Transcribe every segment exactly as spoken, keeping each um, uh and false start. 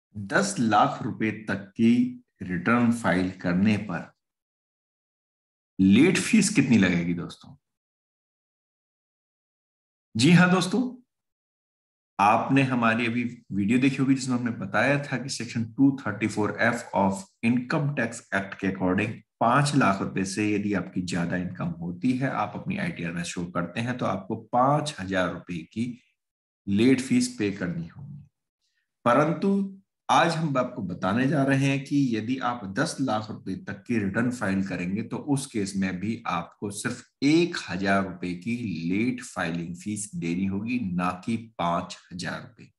दस लाख रुपए तक की रिटर्न फाइल करने पर लेट फीस कितनी लगेगी दोस्तों? जी हाँ दोस्तों, आपने हमारी अभी वीडियो देखी होगी जिसमें हमने बताया था कि section two thirty four F of income tax act के अकॉर्डिंग पांच लाख रुपए से यदि आपकी ज्यादा इनकम होती है, आप अपनी आईटीआर में शो करते हैं, तो आपको पांच हजार रुपए की लेट फीस पे करनी होगी। परंतु आज हम आपको बताने जा रहे हैं कि यदि आप दस लाख रुपए तक की रिटर्न फाइल करेंगे तो उस केस में भी आपको सिर्फ एक हजार रुपए की लेट फाइलिंग फीस देनी होगी, ना कि पांच हजार रुपए।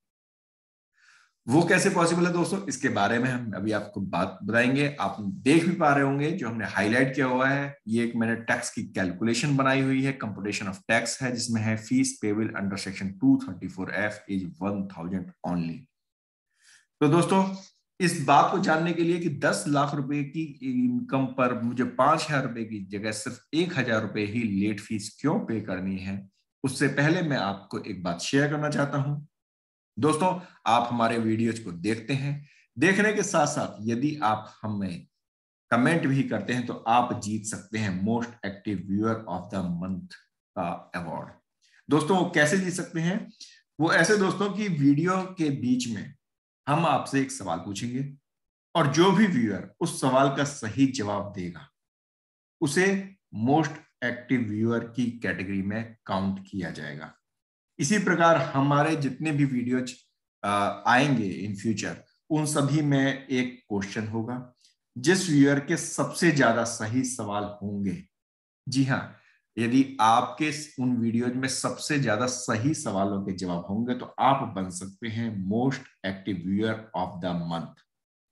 वो कैसे पॉसिबल है दोस्तों, इसके बारे में हम अभी आपको बात बताएंगे। आप देख भी पा रहे होंगे जो हमने हाईलाइट किया हुआ है, ये एक मैंने टैक्स की कैलकुलेशन बनाई हुई है, कंप्यूटेशन ऑफ टैक्स है, जिसमें है fees payable under section two thirty four F is one thousand only. तो दोस्तों, इस बात को जानने के लिए कि दस लाख रुपए की इनकम पर मुझे पांच हजार रुपए की जगह सिर्फ एक हजार रुपए ही लेट फीस क्यों पे करनी है, उससे पहले मैं आपको एक बात शेयर करना चाहता हूं। दोस्तों, आप हमारे वीडियोज को देखते हैं, देखने के साथ साथ यदि आप हमें कमेंट भी करते हैं तो आप जीत सकते हैं most active viewer of the month का अवार्ड। दोस्तों, वो कैसे जीत सकते हैं? वो ऐसे दोस्तों की वीडियो के बीच में हम आपसे एक सवाल पूछेंगे और जो भी व्यूअर उस सवाल का सही जवाब देगा उसे मोस्ट एक्टिव व्यूअर की कैटेगरी में काउंट किया जाएगा। इसी प्रकार हमारे जितने भी वीडियोज आएंगे इन फ्यूचर, उन सभी में एक क्वेश्चन होगा। जिस व्यूअर के सबसे ज्यादा सही सवाल होंगे, जी हाँ, यदि आपके उन वीडियोज में सबसे ज्यादा सही सवालों के जवाब होंगे तो आप बन सकते हैं most active viewer of the month.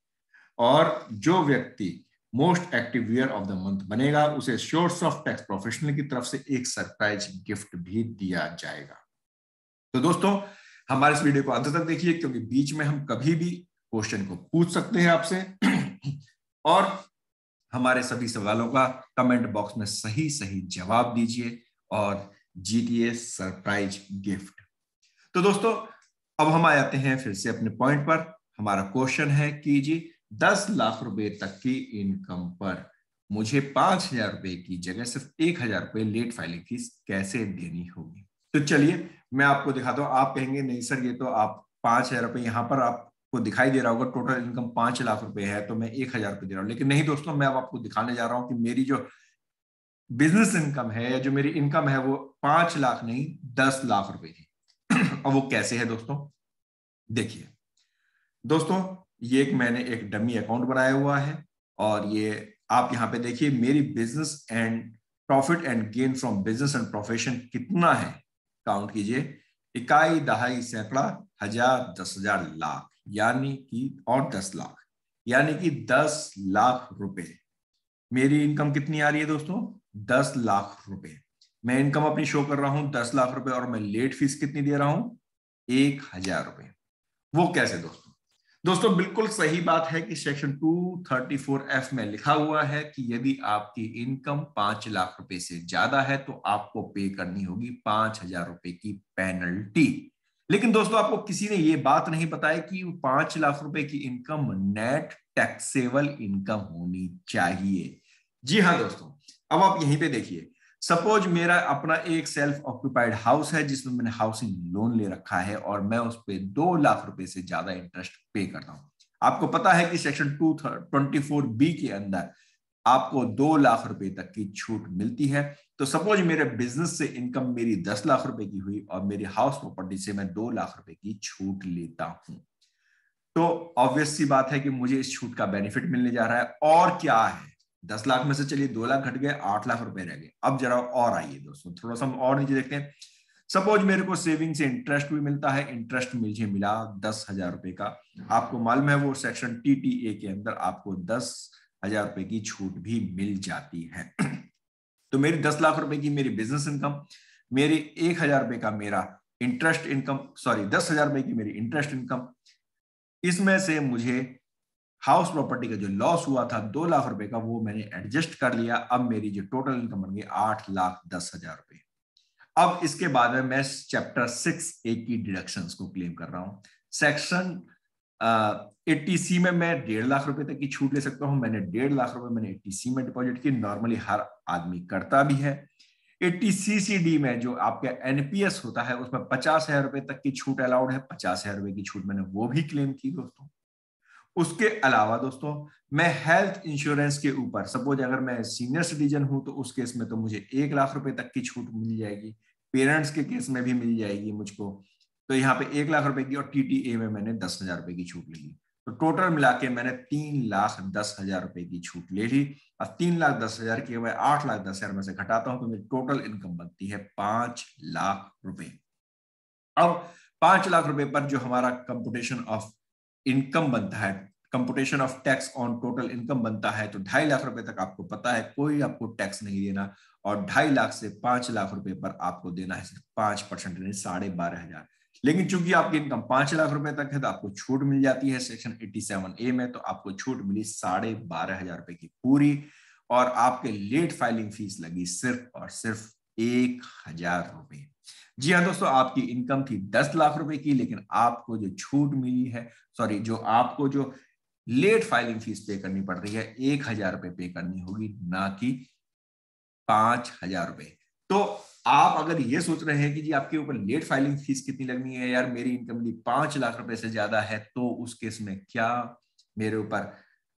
और जो व्यक्ति most active viewer of the month बनेगा उसे सोर्स ऑफ टैक्स प्रोफेशनल की तरफ से एक सरप्राइज गिफ्ट भी दिया जाएगा। तो दोस्तों, हमारे इस वीडियो को अंत तक देखिए, क्योंकि बीच में हम कभी भी क्वेश्चन को पूछ सकते हैं आपसे और हमारे सभी सवालों का कमेंट बॉक्स में सही सही जवाब दीजिए और जीतिए सरप्राइज गिफ्ट। तो दोस्तों, अब हम आ जाते हैं फिर से अपने पॉइंट पर। हमारा क्वेश्चन है कि जी दस लाख रुपए तक की इनकम पर मुझे पांच हजार रुपए की जगह सिर्फ एक हजार रुपए लेट फाइलिंग फीस कैसे देनी होगी। तो चलिए मैं आपको दिखाता हूं। आप कहेंगे नहीं सर, ये तो आप पांच हजार रुपए यहां पर आपको दिखाई दे रहा होगा, टोटल इनकम पांच लाख रुपए है तो मैं एक हजार रुपए दे रहा हूं। लेकिन नहीं दोस्तों, मैं अब आपको दिखाने जा रहा हूं कि मेरी जो बिजनेस इनकम है या जो मेरी इनकम है वो पांच लाख नहीं दस लाख रुपए की। और वो कैसे है दोस्तों, देखिए। दोस्तों, ये एक मैंने एक डमी अकाउंट बनाया हुआ है और ये आप यहाँ पे देखिए मेरी business and profit and gain from business and profession कितना है, काउंट कीजिए। इकाई, दहाई, सैकड़ा, हजार, दस हजार, लाख, यानी कि और दस लाख, यानी कि दस लाख रुपए मेरी इनकम कितनी आ रही है दोस्तों? दस लाख रुपए। मैं इनकम अपनी शो कर रहा हूं दस लाख रुपए और मैं लेट फीस कितनी दे रहा हूं? एक हजार रुपए। वो कैसे दोस्तों? दोस्तों, बिल्कुल सही बात है कि section two thirty four F में लिखा हुआ है कि यदि आपकी इनकम पांच लाख रुपए से ज्यादा है तो आपको पे करनी होगी पांच हजार रुपए की पेनल्टी। लेकिन दोस्तों, आपको किसी ने ये बात नहीं बताई कि पांच लाख रुपए की इनकम नेट टैक्सेबल इनकम होनी चाहिए। जी हाँ दोस्तों, अब आप यहीं पे देखिए। सपोज मेरा अपना एक सेल्फ ऑक्यूपाइड हाउस है जिसमें मैंने हाउसिंग लोन ले रखा है और मैं उस पर दो लाख रुपए से ज्यादा इंटरेस्ट पे करता हूं। आपको पता है कि section two twenty four B के अंदर आपको दो लाख रुपए तक की छूट मिलती है। तो सपोज मेरे बिजनेस से इनकम मेरी दस लाख रुपए की हुई और मेरी हाउस प्रॉपर्टी से मैं दो लाख रुपए की छूट लेता हूं, तो ऑब्वियस सी बात है कि मुझे इस छूट का बेनिफिट मिलने जा रहा है। और क्या है, दस लाख में से चलिए दो लाख घट गए, आठ लाख रुपए रह गए। अब जरा और आइए दोस्तों, थोड़ा सा हम और नीचे देखते हैं। सपोज मेरे को सेविंग से इंटरेस्ट भी मिलता है, इंटरेस्ट मुझे मिला दस हजार रुपए का। आपको मालूम है वो सेक्शन टी टी ए के अंदर आपको दस हजार रुपए की छूट भी मिल जाती है। तो मेरी दस लाख रुपए की मेरी बिजनेस इनकम, मेरी एक हजार रुपए का मेरा इंटरेस्ट इनकम, सॉरी दस हजार रुपए की मेरी इंटरेस्ट इनकम, इसमें से मुझे हाउस प्रॉपर्टी का जो लॉस हुआ था दो लाख रुपए का वो मैंने एडजस्ट कर लिया। अब मेरी जो टोटल इनकम बन गई आठ लाख दस हजार रुपए। अब इसके बाद में मैं चैप्टर सिक्स ए की डिडक्शंस को क्लेम कर रहा हूं। सेक्शन एट्टी सी में मैं डेढ़ लाख रुपए तक की छूट ले सकता हूं। मैंने डेढ़ लाख रुपए मैंने एट्टी सी में डिपॉजिट की, नॉर्मली हर आदमी करता भी है। एट्टी सी सी डी में जो आपका एनपीएस होता है उसमें पचास हजार रुपए तक की छूट अलाउड है, पचास हजार रुपए की छूट मैंने वो भी क्लेम की दोस्तों। उसके अलावा दोस्तों मैं हेल्थ इंश्योरेंस के ऊपर, सपोज अगर मैं सीनियर सिटीजन हूं तो उस केस में तो मुझे एक लाख रुपए तक की छूट मिल जाएगी, पेरेंट्स के केस में भी मिल जाएगी मुझको। तो यहाँ पे एक लाख रुपए की और टीटीए में मैंने दस हजार रुपए की छूट ले ली, तो टोटल मिला के मैंने तीन लाख दस हजार रुपए की छूट ले ली। और तीन लाख दस हजार की मैं आठ लाख दस हजार में से घटाता हूं तो मेरी टोटल इनकम बनती है पांच लाख रुपए। अब पांच लाख रुपए पर जो हमारा कंपुटेशन ऑफ इनकम बनता है, computation of tax on total income बनता है, तो ढाई लाख रुपए तक आपको पता है कोई आपको टैक्स नहीं देना, और ढाई लाख से पांच लाख रुपए पर आपको देना है सिर्फ पांच परसेंट यानी साढ़े बारह हजार। लेकिन चूंकि आपकी इनकम पांच लाख रुपए तक है तो आपको छूट मिल जाती है सेक्शन एट्टी सेवन ए में, तो आपको छूट मिली साढ़े बारह हजार रुपए की पूरी, और आपके लेट फाइलिंग फीस लगी सिर्फ और सिर्फ एक हजार रुपए। जी हाँ दोस्तों, आपकी इनकम थी दस लाख रुपए की, लेकिन आपको जो छूट मिली है, सॉरी जो आपको जो लेट फाइलिंग फीस पे करनी पड़ रही है, एक हजार रुपए पे करनी होगी, ना कि पांच हजार रुपए। तो आप अगर ये सोच रहे हैं कि जी आपके ऊपर लेट फाइलिंग फीस कितनी लगनी है, यार मेरी इनकम भी पांच लाख रुपए से ज्यादा है, तो उस केस में क्या मेरे ऊपर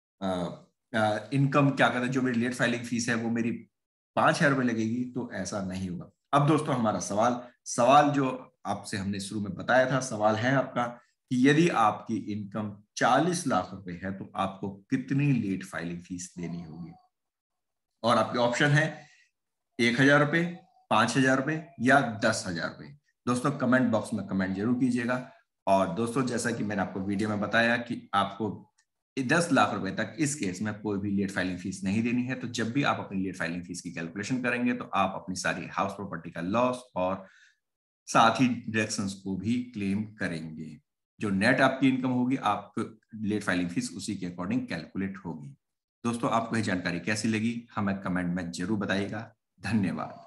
इनकम क्या कहते हैं, जो मेरी लेट फाइलिंग फीस है वो मेरी पांच हजार रुपए लगेगी, तो ऐसा नहीं होगा। अब दोस्तों हमारा सवाल सवाल जो आपसे हमने शुरू में बताया था, सवाल है आपका कि यदि आपकी इनकम चालीस लाख रुपए है तो आपको कितनी लेट फाइलिंग फीस देनी होगी, और आपके ऑप्शन है एक हजार रुपए, पांच हजार रुपए या दस हजार रुपए। दोस्तों कमेंट बॉक्स में कमेंट जरूर कीजिएगा। और दोस्तों जैसा कि मैंने आपको वीडियो में बताया कि आपको दस लाख रुपए तक इस केस में कोई भी लेट फाइलिंग फीस नहीं देनी है, तो जब भी आप अपनी लेट फाइलिंग फीस की कैलकुलेशन करेंगे तो आप अपनी सारी हाउस प्रॉपर्टी का लॉस और साथ ही डिडक्शंस को भी क्लेम करेंगे। जो नेट आपकी इनकम होगी, आपको लेट फाइलिंग फीस उसी के अकॉर्डिंग कैलकुलेट होगी। दोस्तों आपको यह जानकारी कैसी लगी हमें कमेंट में जरूर बताइएगा। धन्यवाद।